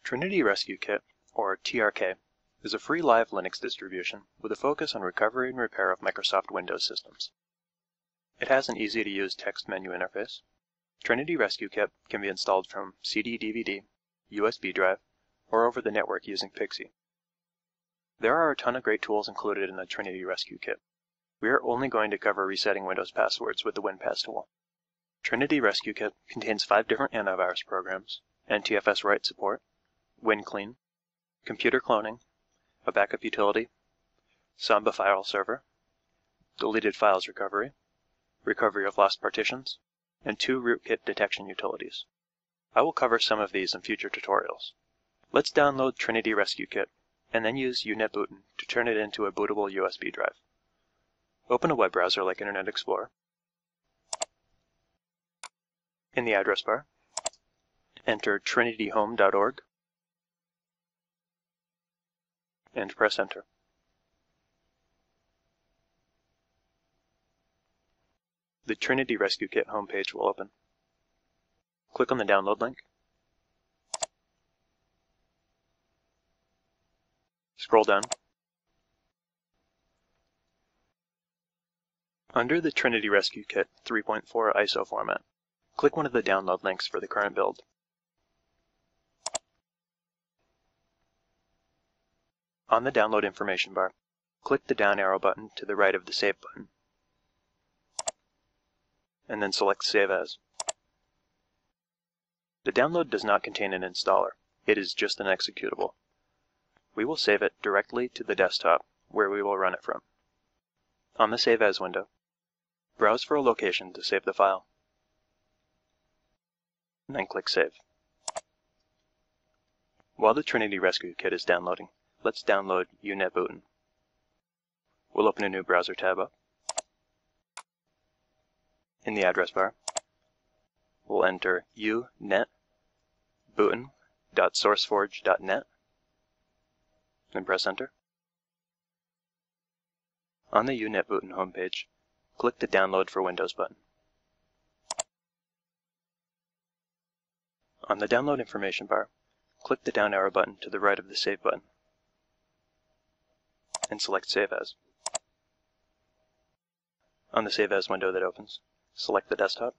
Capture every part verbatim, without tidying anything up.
Trinity Rescue Kit, or T R K, is a free live Linux distribution with a focus on recovery and repair of Microsoft Windows systems. It has an easy-to-use text menu interface. Trinity Rescue Kit can be installed from C D D V D, U S B drive, or over the network using Pixie. There are a ton of great tools included in the Trinity Rescue Kit. We are only going to cover resetting Windows passwords with the WinPass tool. Trinity Rescue Kit contains five different antivirus programs, N T F S write support, WinClean, computer cloning, a backup utility, Samba file server, deleted files recovery, recovery of lost partitions, and two rootkit detection utilities. I will cover some of these in future tutorials. Let's download Trinity Rescue Kit, and then use UNetbootin to turn it into a bootable U S B drive. Open a web browser like Internet Explorer. In the address bar, enter trinity home dot org and press enter. The Trinity Rescue Kit homepage will open. Click on the download link. Scroll down. Under the Trinity Rescue Kit three point four I S O format, click one of the download links for the current build. On the download information bar, click the down arrow button to the right of the Save button, and then select Save As. The download does not contain an installer, it is just an executable. We will save it directly to the desktop, where we will run it from. On the Save As window, browse for a location to save the file, and then click Save. While the Trinity Rescue Kit is downloading, let's download UNetbootin. We'll open a new browser tab up. In the address bar, we'll enter unetbootin dot sourceforge dot net and press enter. On the UNetbootin homepage, click the Download for Windows button. On the download information bar, click the down arrow button to the right of the Save button and select Save As. On the Save As window that opens, select the desktop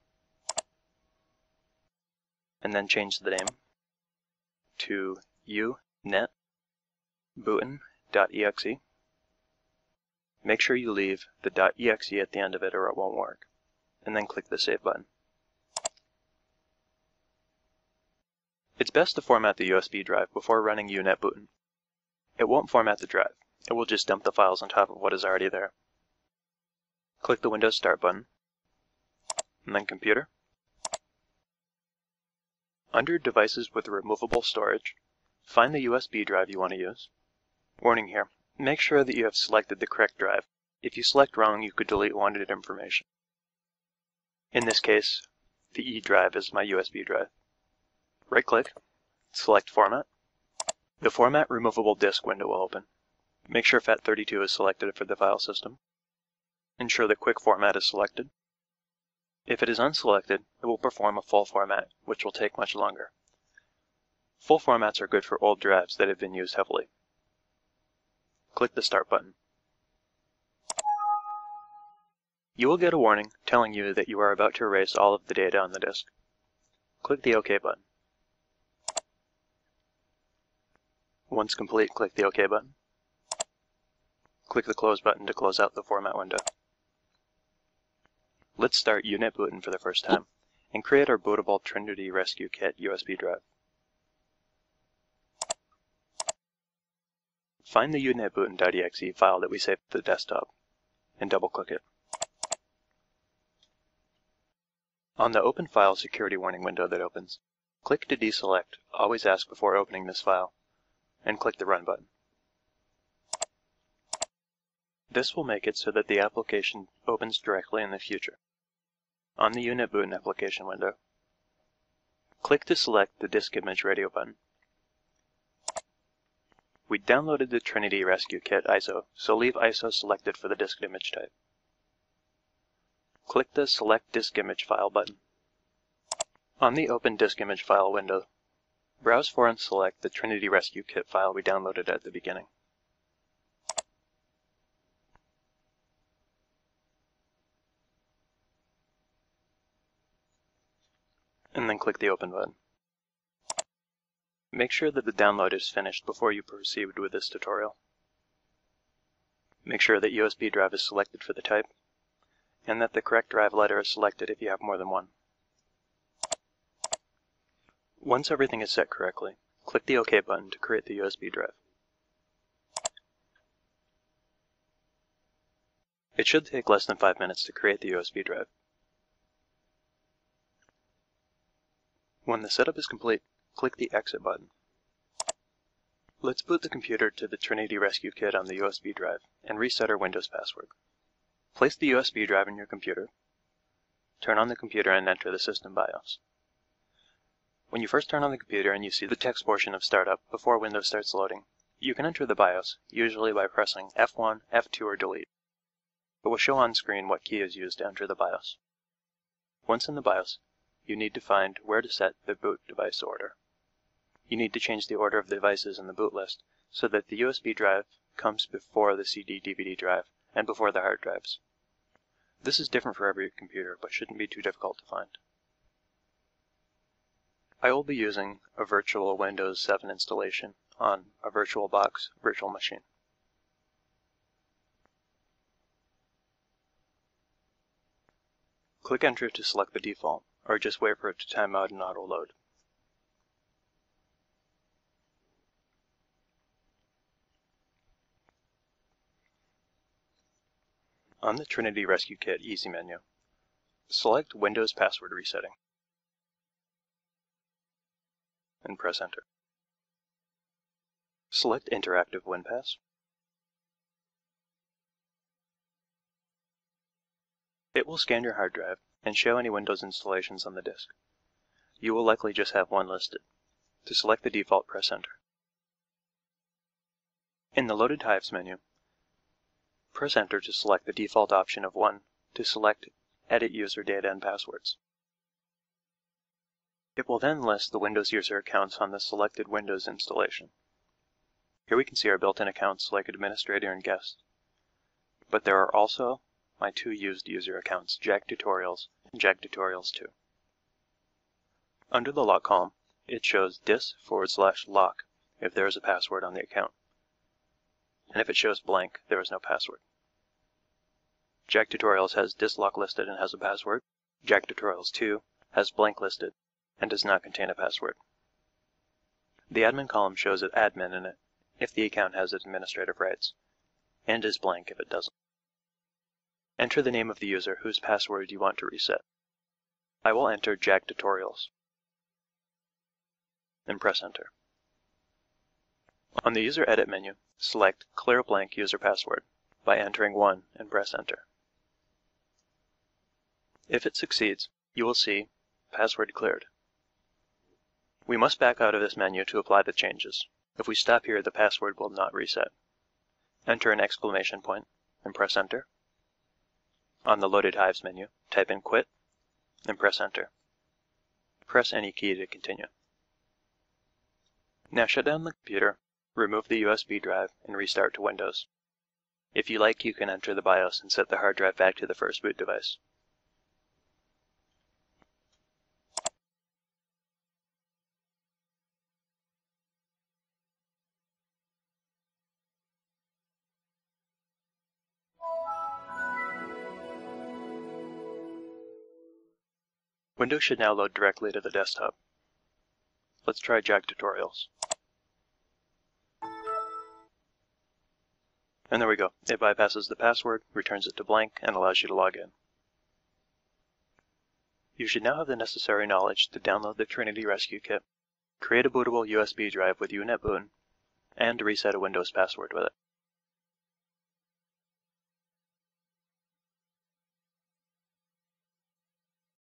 and then change the name to unetbootin dot E X E. Make sure you leave the .exe at the end of it or it won't work, and then click the Save button. It's best to format the U S B drive before running UNetbootin. It won't format the drive, it will just dump the files on top of what is already there. Click the Windows Start button, and then Computer. Under Devices with Removable Storage, find the U S B drive you want to use. Warning here, make sure that you have selected the correct drive. If you select wrong, you could delete wanted information. In this case, the E drive is my U S B drive. Right-click, select Format. The Format Removable Disk window will open. Make sure FAT thirty-two is selected for the file system. Ensure that Quick Format is selected. If it is unselected, it will perform a full format, which will take much longer. Full formats are good for old drives that have been used heavily. Click the Start button. You will get a warning telling you that you are about to erase all of the data on the disk. Click the OK button. Once complete, click the OK button. Click the Close button to close out the format window. Let's start UNetbootin for the first time and create our bootable Trinity Rescue Kit U S B drive. Find the unetbootin dot E X E file that we saved to the desktop and double-click it. On the Open File Security Warning window that opens, click to deselect Always Ask Before Opening This File and click the Run button. This will make it so that the application opens directly in the future. On the UNetbootin application window, click to select the Disk Image Radio button. We downloaded the Trinity Rescue Kit I S O, so leave I S O selected for the disk image type. Click the Select Disk Image File button. On the Open Disk Image File window, Browse for and select the Trinity Rescue Kit file we downloaded at the beginning. And then click the Open button. Make sure that the download is finished before you proceed with this tutorial. Make sure that U S B drive is selected for the type, and that the correct drive letter is selected if you have more than one. Once everything is set correctly, click the OK button to create the U S B drive. It should take less than five minutes to create the U S B drive. When the setup is complete, click the Exit button. Let's boot the computer to the Trinity Rescue Kit on the U S B drive and reset our Windows password. Place the U S B drive in your computer, turn on the computer and enter the system BIOS. When you first turn on the computer and you see the text portion of Startup before Windows starts loading, you can enter the BIOS, usually by pressing F one, F two, or Delete. It will show on screen what key is used to enter the BIOS. Once in the BIOS, you need to find where to set the boot device order. You need to change the order of the devices in the boot list so that the U S B drive comes before the C D D V D drive and before the hard drives. This is different for every computer, but shouldn't be too difficult to find. I will be using a virtual Windows seven installation on a VirtualBox virtual machine. Click Enter to select the default, or just wait for it to time out and auto-load. On the Trinity Rescue Kit Easy menu, select Windows Password Resetting and press Enter. Select Interactive WinPass. It will scan your hard drive and show any Windows installations on the disk. You will likely just have one listed. To select the default, press Enter. In the Loaded Hives menu, press Enter to select the default option of one to select Edit User Data and Passwords. It will then list the Windows user accounts on the selected Windows installation. Here we can see our built-in accounts like Administrator and Guest, but there are also my two used user accounts, Jag Tutorials and Jag Tutorials two. Under the lock column, it shows dis forward slash lock if there is a password on the account, and if it shows blank, there is no password. Jag Tutorials has dislock listed and has a password. Jag Tutorials two has blank listed and does not contain a password. The admin column shows an admin in it if the account has administrative rights, and is blank if it doesn't. Enter the name of the user whose password you want to reset. I will enter Jag Tutorials and press Enter. On the User Edit menu, select Clear Blank User Password by entering one and press Enter. If it succeeds, you will see Password Cleared. We must back out of this menu to apply the changes. If we stop here, the password will not reset. Enter an exclamation point and press Enter. On the Loaded Hives menu, type in Quit and press Enter. Press any key to continue. Now shut down the computer, remove the U S B drive, and restart to Windows. If you like, you can enter the BIOS and set the hard drive back to the first boot device. Windows should now load directly to the desktop. Let's try Jag Tutorials. And there we go. It bypasses the password, returns it to blank, and allows you to log in. You should now have the necessary knowledge to download the Trinity Rescue Kit, create a bootable U S B drive with U NetBoot, and reset a Windows password with it.